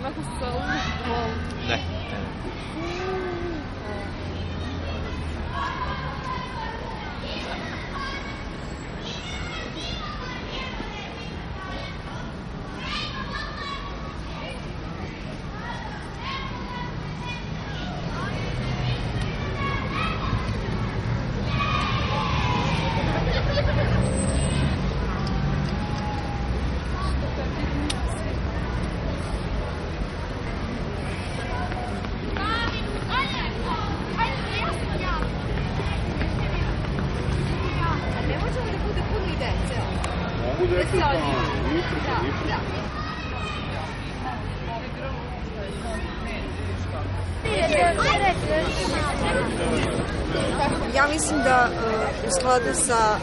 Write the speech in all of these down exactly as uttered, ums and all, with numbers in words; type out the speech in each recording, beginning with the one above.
Onako sa ovom... Ne. Ja mislim da u skladu sa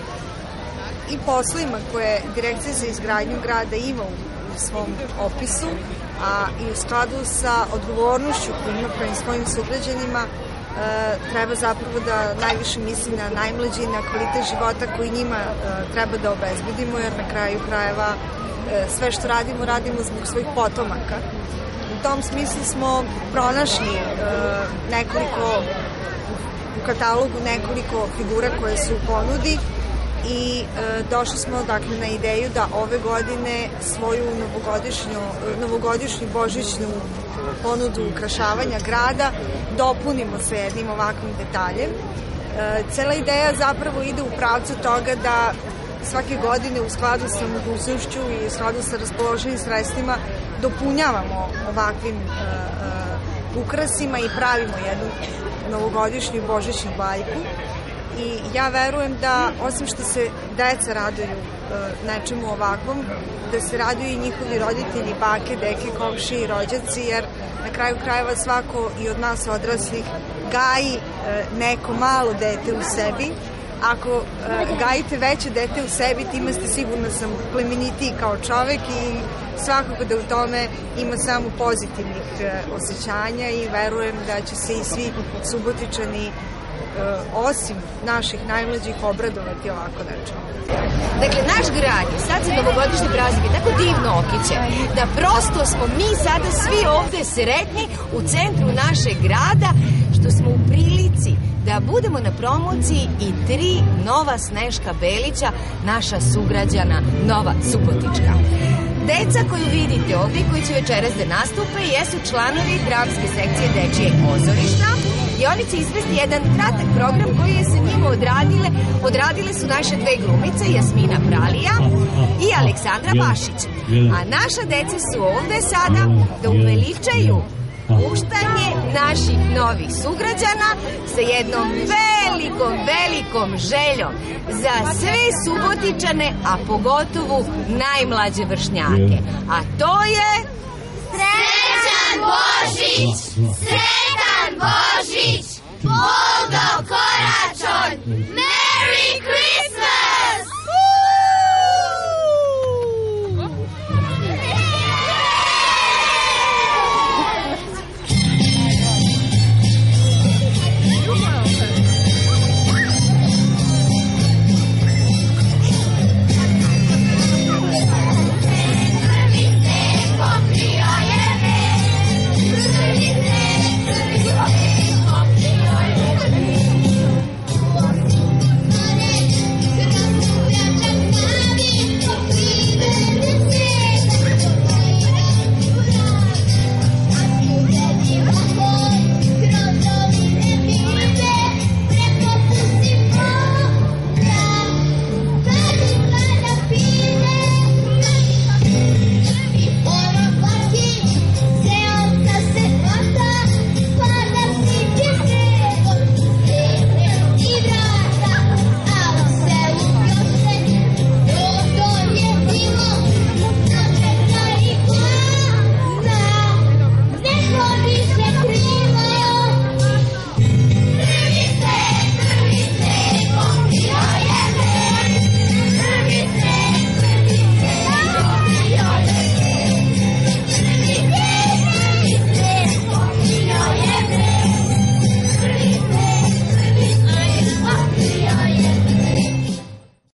i poslovima koje Direkcija za izgradnju grada ima u svom opisu, a i u skladu sa odgovornošću koju ima prema svojim sugrađanima, treba zapravo da najviše misli na najmlađi, na kvalitet života koji njima treba da obezbedimo, jer na kraju krajeva sve što radimo, radimo zbog svojih potomaka. U tom smislu smo pronašli nekoliko, u katalogu nekoliko figura koje su u ponudi i došli smo dakle na ideju da ove godine svoju novogodišnju, novogodišnju božićnu ponudu ukrašavanja grada dopunimo sa jednim ovakvim detaljem. Cela ideja zapravo ide u pravcu toga da svake godine u skladu sa mogućnošću i u skladu sa raspoloženim sredstvima dopunjavamo ovakvim ukrasima i pravimo jednu novogodišnju božićnu bajku. I ja verujem da, osim što se deca raduju nečemu ovakvom, da se raduju i njihovi roditelji, bake, deke, komšije i rođaci, jer na kraju krajeva svako i od nas odraslih gaji neko malo dete u sebi. Ako gajite veće dete u sebi, time ste sigurno sam plemenitiji kao čovek i svakako da u tome ima samo pozitivnih osjećanja i verujem da će se i svi Subotičani osim naših najmlađih obradovati ovako nečemu. Dakle, naš grad je sad za novogodišnji praznik tako divno okićen da prosto smo mi sada svi ovde sretni u centru našeg grada što smo u prilici da budemo na promociji i tri nova Sneška Belića, naša sugrađana Nova Subotička. Deca koju vidite ovde i koji će večeras da nastupe jesu članovi dramske sekcije Dečijeg pozorišta i oni će izvesti jedan kratak program koji je sa njima odradile. Odradile su naše dve glumice, Jasmina Pralija i Aleksandra Bašić. A naša deca su ovde sada da uveličaju puštanje naših novih sugrađana sa jednom velikom, velikom željom za sve Subotičane, a pogotovo najmlađe vršnjake. A to je... Srećan Božić! Sretan Božić! Boldo Koračon!